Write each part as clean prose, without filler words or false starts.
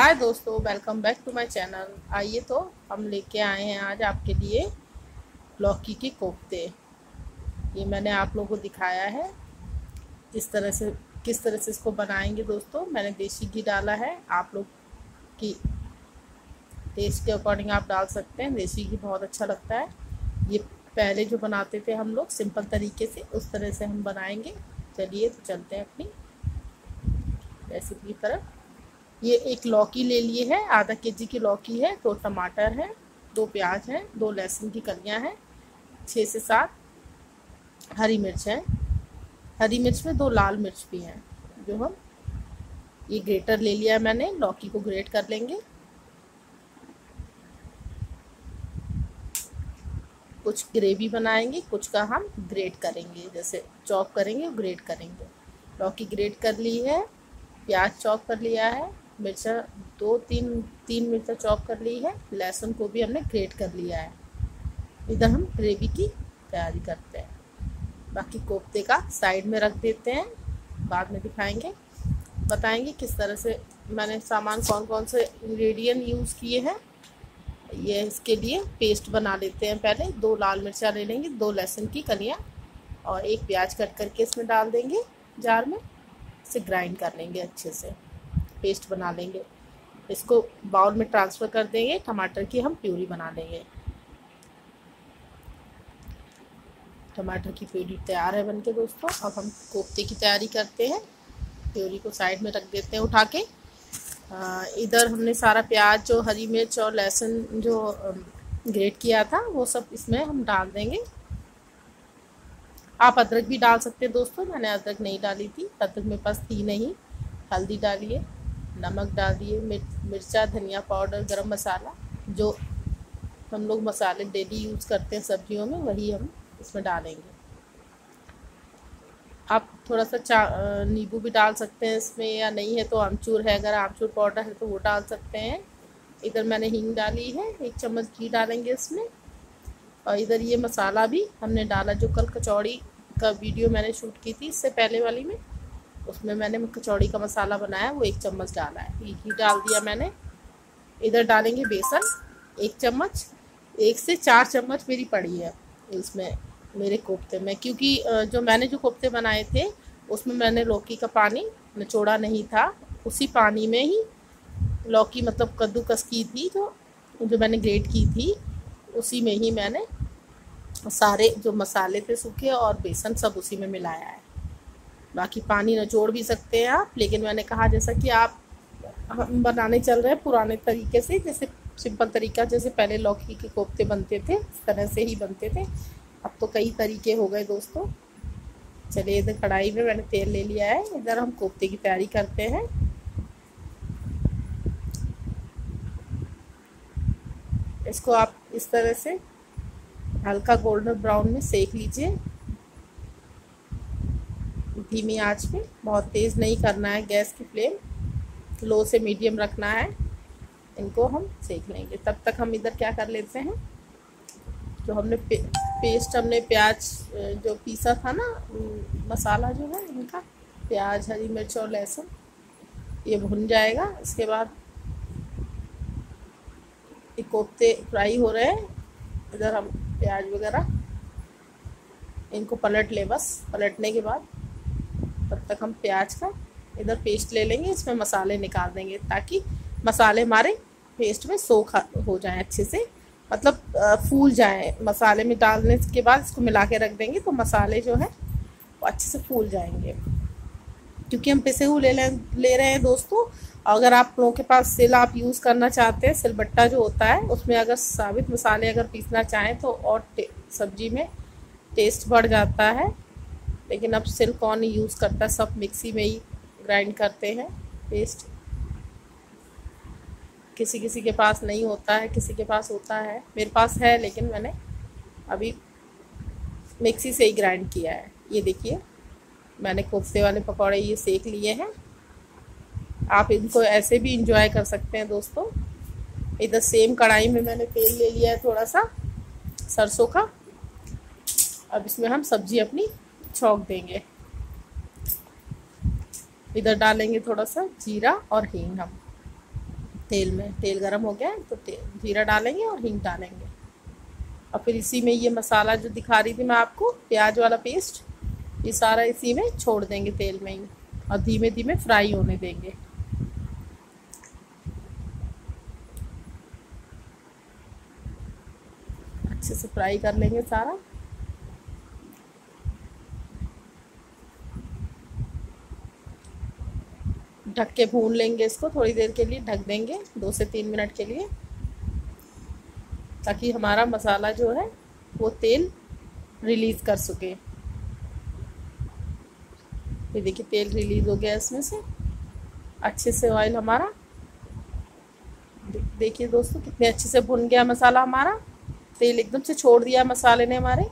हाय दोस्तों, welcome back to my channel. आइए तो हम लेके आए हैं आज आपके लिए लौकी के कोफ्ते। ये मैंने आप लोगों को दिखाया है किस तरह से इसको बनाएंगे। दोस्तों, मैंने देसी घी डाला है, आप लोग की टेस्ट के अकॉर्डिंग आप डाल सकते हैं। देसी घी बहुत अच्छा लगता है। ये पहले जो बनाते थे हम लोग सिंपल तरीके से, उस तरह से हम बनाएंगे। चलिए तो चलते हैं अपनी रेसिपी की तरफ। ये एक लौकी ले लिए है, आधा केजी की लौकी है, 2 टमाटर है, 2 प्याज है, 2 लहसुन की कलियां हैं, 6 से 7 हरी मिर्च है। हरी मिर्च में 2 लाल मिर्च भी हैं। जो हम ये ग्रेटर ले लिया है मैंने, लौकी को ग्रेट कर लेंगे। कुछ ग्रेवी बनाएंगे, कुछ का हम ग्रेट करेंगे, जैसे चॉप करेंगे और ग्रेट करेंगे। लौकी ग्रेट कर ली है, प्याज चॉप कर लिया है, मिर्चा 2-3 मिर्चा चॉप कर ली है, लहसुन को भी हमने ग्रेट कर लिया है। इधर हम ग्रेवी की तैयारी करते हैं। बाकी कोफ्ते का साइड में रख देते हैं, बाद में दिखाएंगे, बताएंगे किस तरह से मैंने सामान कौन कौन से इंग्रेडिएंट यूज़ किए हैं। ये इसके लिए पेस्ट बना लेते हैं। पहले 2 लाल मिर्चा ले लेंगे, 2 लहसुन की कलियाँ और 1 प्याज कट करके इसमें डाल देंगे जार में। इसे ग्राइंड कर लेंगे, अच्छे से पेस्ट बना लेंगे। इसको बाउल में ट्रांसफ़र कर देंगे। टमाटर की हम प्यूरी बना लेंगे। टमाटर की प्यूरी तैयार है बनके दोस्तों। अब हम कोफ्ते की तैयारी करते हैं। प्यूरी को साइड में रख देते हैं उठा के। इधर हमने सारा प्याज, जो हरी मिर्च और लहसुन जो ग्रेट किया था, वो सब इसमें हम डाल देंगे। आप अदरक भी डाल सकते हैं दोस्तों, मैंने अदरक नहीं डाली थी, अदरक मेरे पास थी नहीं। हल्दी डालिए, नमक डाल दिए, मिर्चा, धनिया पाउडर, गरम मसाला, जो हम लोग मसाले डेली यूज़ करते हैं सब्जियों में, वही हम इसमें डालेंगे। आप थोड़ा सा नींबू भी डाल सकते हैं इसमें, या नहीं है तो आमचूर है, अगर आमचूर पाउडर है तो वो डाल सकते हैं। इधर मैंने हींग डाली है, 1 चम्मच घी डालेंगे इसमें। और इधर ये मसाला भी हमने डाला, जो कल कचौड़ी का वीडियो मैंने शूट की थी इससे पहले वाली में, उसमें मैंने कचौड़ी का मसाला बनाया, वो 1 चम्मच डाला है। ये घी डाल दिया मैंने। इधर डालेंगे बेसन 1 चम्मच, 1 से 4 चम्मच मेरी पड़ी है इसमें मेरे कोफ्ते में, क्योंकि जो कोफ्ते बनाए थे उसमें मैंने लौकी का पानी निचोड़ा नहीं था। उसी पानी में ही लौकी मतलब कद्दूकस की थी, जो मैंने ग्रेट की थी, उसी में ही मैंने सारे जो मसाले थे सूखे और बेसन सब उसी में मिलाया है। बाकी पानी निचोड़ भी सकते हैं आप, लेकिन मैंने कहा जैसा कि हम बनाने चल रहे हैं पुराने तरीके से, जैसे सिंपल तरीका, जैसे पहले लौकी के कोफ्ते बनते थे इस तरह से ही बनते थे। अब तो कई तरीके हो गए दोस्तों। चलिए, इधर कढ़ाई में मैंने तेल ले लिया है। इधर हम कोफ्ते की तैयारी करते हैं। इसको आप इस तरह से हल्का गोल्डन ब्राउन में सेक लीजिए, धीमी आंच पे। बहुत तेज़ नहीं करना है, गैस की फ्लेम लो से मीडियम रखना है। इनको हम सेक लेंगे। तब तक हम इधर क्या कर लेते हैं, जो हमने पेस्ट हमने प्याज जो पीसा था ना, मसाला जो है इनका, प्याज, हरी मिर्च और लहसुन, ये भुन जाएगा। इसके बाद ये कोफ्ते फ्राई हो रहे हैं। इधर हम प्याज वगैरह इनको पलट लें, बस पलटने के बाद तब तक हम प्याज का इधर पेस्ट ले लेंगे। इसमें मसाले निकाल देंगे ताकि मसाले हमारे पेस्ट में सोख हो जाएं अच्छे से, मतलब फूल जाएं। मसाले में डालने के बाद इसको मिला के रख देंगे तो मसाले जो है वो अच्छे से फूल जाएंगे, क्योंकि हम पिसे हुए ले रहे हैं दोस्तों। अगर आप लोगों के पास सिल आप यूज़ करना चाहते हैं, सिलबट्टा जो होता है, उसमें अगर साबित मसाले अगर पीसना चाहें तो और सब्जी में टेस्ट बढ़ जाता है। लेकिन अब सिल कौन यूज़ करता है, सब मिक्सी में ही ग्राइंड करते हैं पेस्ट। किसी किसी के पास नहीं होता है, किसी के पास होता है, मेरे पास है, लेकिन मैंने अभी मिक्सी से ही ग्राइंड किया है। ये देखिए, मैंने कोफ्ते वाले पकौड़े ये सेक लिए हैं। आप इनको ऐसे भी इंजॉय कर सकते हैं दोस्तों। इधर सेम कढ़ाई में मैंने तेल ले लिया है थोड़ा सा सरसों का। अब इसमें हम सब्जी अपनी छौंक देंगे। इधर डालेंगे थोड़ा सा जीरा और हींग हम। तेल में। तेल गरम हो गया है तो जीरा डालेंगे और हींग डालेंगे, और फिर इसी में ये मसाला जो दिखा रही थी मैं आपको, प्याज वाला पेस्ट, ये सारा इसी में छोड़ देंगे तेल में ही, और धीमे धीमे फ्राई होने देंगे। अच्छे से फ्राई कर लेंगे सारा। ढक के भून लेंगे इसको थोड़ी देर के लिए, ढक देंगे 2 से 3 मिनट के लिए, ताकि हमारा मसाला जो है वो तेल रिलीज़ कर सके। ये देखिए तेल रिलीज़ हो गया इसमें से अच्छे से, ऑयल हमारा देखिए दोस्तों कितने अच्छे से भुन गया मसाला हमारा, तेल एकदम से छोड़ दिया मसाले ने हमारे।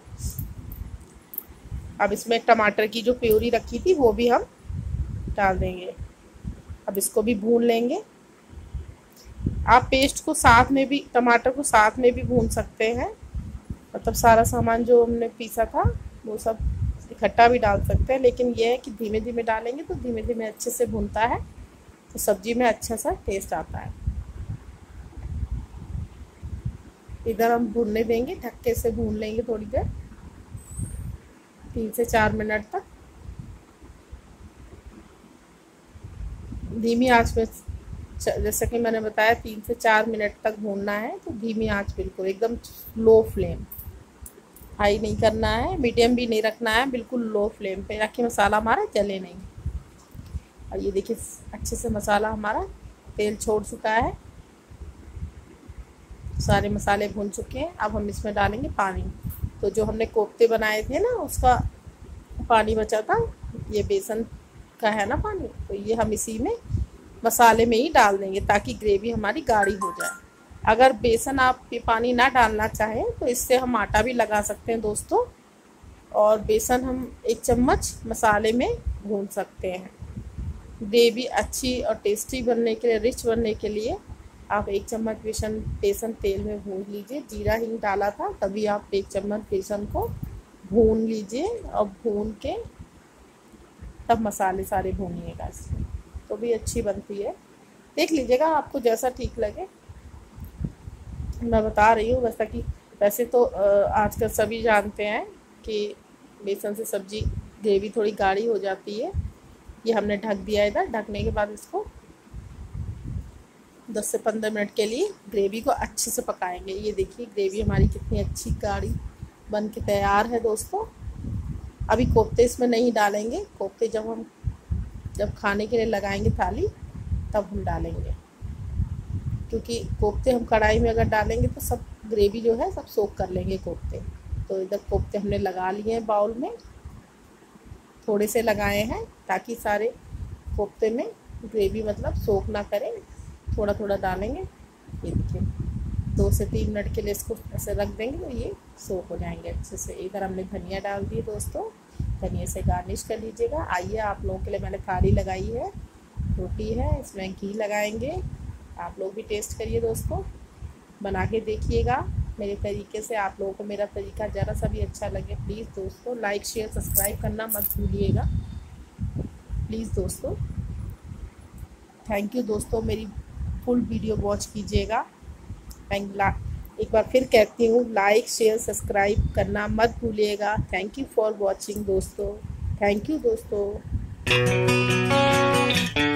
अब इसमें टमाटर की जो प्यूरी रखी थी वो भी हम डाल देंगे। अब इसको भी भून लेंगे। आप पेस्ट को साथ में भी, टमाटर को साथ में भी भून सकते हैं, मतलब सारा सामान जो हमने पीसा था वो सब इकट्ठा भी डाल सकते हैं, लेकिन यह है कि धीमे धीमे डालेंगे तो धीमे धीमे अच्छे से भुनता है, तो सब्जी में अच्छा सा टेस्ट आता है। इधर हम भूनने देंगे, ढक्के से भून लेंगे थोड़ी देर, 3 से 4 मिनट तक धीमी आंच में। जैसे कि मैंने बताया 3 से 4 मिनट तक भूनना है, तो धीमी आंच, बिल्कुल एकदम लो फ्लेम, हाई नहीं करना है, मीडियम भी नहीं रखना है, बिल्कुल लो फ्लेम पे रखिए, मसाला हमारा जले नहीं। और ये देखिए अच्छे से मसाला हमारा तेल छोड़ चुका है, सारे मसाले भून चुके हैं। अब हम इसमें डालेंगे पानी। तो जो हमने कोफ्ते बनाए थे ना, उसका पानी बचा था, ये बेसन का है ना पानी, तो ये हम इसी में मसाले में ही डाल देंगे ताकि ग्रेवी हमारी गाढ़ी हो जाए। अगर बेसन आप पानी ना डालना चाहें तो इससे हम आटा भी लगा सकते हैं दोस्तों, और बेसन हम 1 चम्मच मसाले में भून सकते हैं। ग्रेवी अच्छी और टेस्टी बनने के लिए, रिच बनने के लिए आप 1 चम्मच बेसन तेल में भून लीजिए। जीरा हींग डाला था तभी आप 1 चम्मच बेसन को भून लीजिए, और भून के तब मसाले सारे भूनिएगा इसमें, तो भी अच्छी बनती है। देख लीजिएगा आपको जैसा ठीक लगे, मैं बता रही हूँ वैसा कि वैसे तो आजकल सभी जानते हैं कि बेसन से सब्जी ग्रेवी थोड़ी गाढ़ी हो जाती है। ये हमने ढक दिया इधर, ढकने के बाद इसको 10 से 15 मिनट के लिए ग्रेवी को अच्छे से पकाएंगे। ये देखिए ग्रेवी हमारी कितनी अच्छी गाढ़ी बन के तैयार है दोस्तों। अभी कोफ्ते इसमें नहीं डालेंगे, कोफ्ते जब खाने के लिए लगाएंगे थाली तब हम डालेंगे, क्योंकि कोफ्ते हम कढ़ाई में अगर डालेंगे तो सब ग्रेवी जो है सब सोख कर लेंगे कोफ्ते। तो इधर कोफ्ते हमने लगा लिए हैं बाउल में, थोड़े से लगाए हैं ताकि सारे कोफ्ते में ग्रेवी मतलब सोख ना करें, थोड़ा थोड़ा डालेंगे। ये देखिए 2 से 3 मिनट के लिए इसको ऐसे रख देंगे तो ये सोख हो जाएंगे अच्छे से। इधर हमने धनिया डाल दी दोस्तों, धनिया से गार्निश कर लीजिएगा। आइए आप लोगों के लिए मैंने थाली लगाई है, रोटी है, इसमें घी लगाएंगे। आप लोग भी टेस्ट करिए दोस्तों, बना के देखिएगा मेरे तरीके से। आप लोगों को मेरा तरीका ज़रा सा भी अच्छा लगे प्लीज़ दोस्तों लाइक शेयर सब्सक्राइब करना मत भूलिएगा प्लीज़ दोस्तों। थैंक यू दोस्तों, मेरी फुल वीडियो वॉच कीजिएगा। एक बार फिर कहती हूँ, लाइक शेयर सब्सक्राइब करना मत भूलिएगा। थैंक यू फॉर वॉचिंग दोस्तों, थैंक यू दोस्तों।